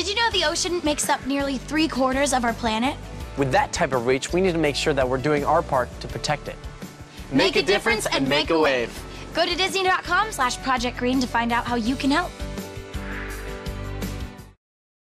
Did you know the ocean makes up nearly 3/4 of our planet? With that type of reach, we need to make sure that we're doing our part to protect it. Make a difference and make a wave. Go to Disney.com/Project Green to find out how you can help.